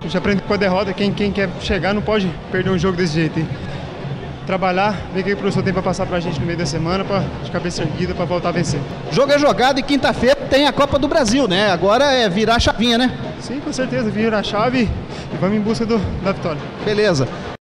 gente aprende com a derrota. Quem quer chegar não pode perder um jogo desse jeito, hein? Trabalhar, ver o que o professor tem para passar pra gente no meio da semana, de cabeça erguida, para voltar a vencer. Jogo é jogado e quinta-feira tem a Copa do Brasil, né? Agora é virar a chavinha, né? Sim, com certeza, virar a chave e vamos em busca da vitória. Beleza.